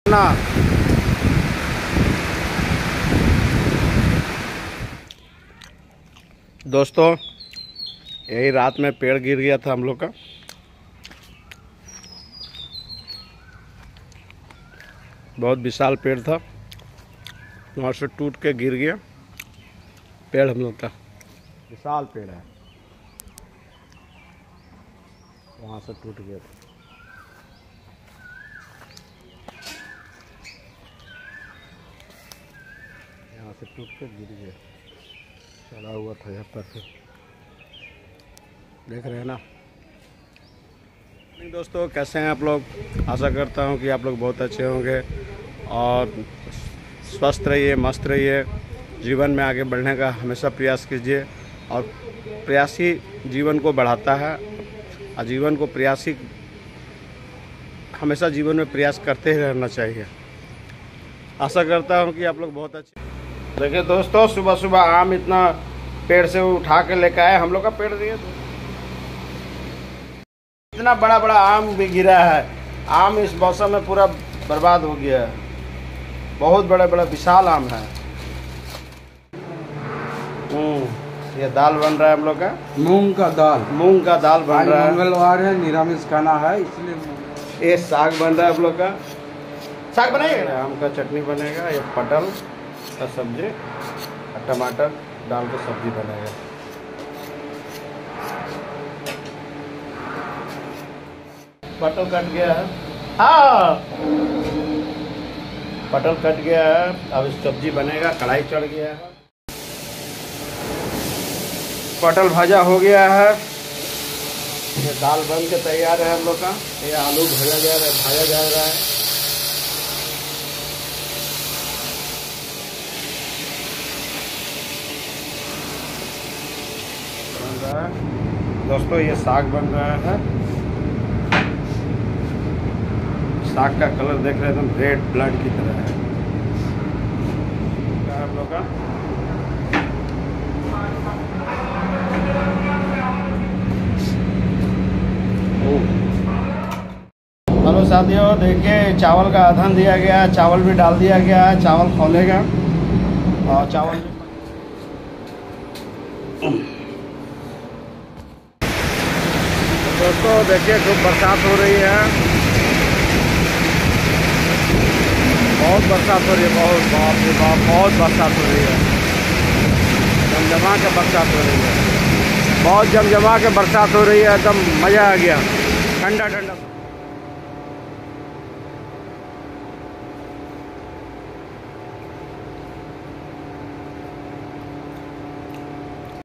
ना दोस्तों, यही रात में पेड़ गिर गया था हम लोग का। बहुत विशाल पेड़ था, वहाँ से टूट के गिर गया पेड़। हम लोग का विशाल पेड़ है, वहाँ से टूट गया था। यहाँ से टूट के गिर गया, चला हुआ था यहाँ पर से, देख रहे हैं ना। दोस्तों, कैसे हैं आप लोग? आशा करता हूँ कि आप लोग बहुत अच्छे होंगे और स्वस्थ रहिए, मस्त रहिए। जीवन में आगे बढ़ने का हमेशा प्रयास कीजिए, और प्रयास ही जीवन को बढ़ाता है। और जीवन को हमेशा जीवन में प्रयास करते ही रहना चाहिए। आशा करता हूँ कि आप लोग बहुत अच्छे। देखिए दोस्तों, सुबह सुबह आम इतना पेड़ से उठा के लेकर आए। हम लोग का पेड़ दिए, इतना बड़ा बड़ा आम भी गिरा है। आम इस मौसम में पूरा बर्बाद हो गया है। बहुत बड़े बड़े विशाल आम है। ये दाल बन रहा है हम लोग का, मूंग का दाल बन रहा है। मंगलवार है, निरामिष खाना है, इसलिए ये साग बन रहा है हम लोग का। साग बनेगा, आम का चटनी बनेगा, ये पटल का सब्जी और टमाटर डाल के सब्जी बनेगा। पटल कट गया है, हाँ पटल कट गया है। अब इस सब्जी बनेगा, कढ़ाई चढ़ गया है, पटल भाजा हो गया है। ये दाल बन के तैयार है हम लोग का। ये आलू भाजा जा रहा है। बन रहा है दोस्तों, ये साग बन रहा है। साग का कलर देख रहे हैं, एकदम रेड ब्लड की तरह है हम लोग का। हेलो साथियों, देखिए चावल का अधन दिया गया है, चावल भी डाल दिया गया है। चावल खोलेगा और चावल दोस्तों देखिए खूब बरसात हो रही है, बहुत बरसात हो रही है, बहुत बाप रे बाप, बहुत बरसात हो रही है। जमजमा के बरसात हो रही है, बहुत जमजमा के बरसात हो रही है। एकदम मज़ा आ गया, ठंडा ठंडा।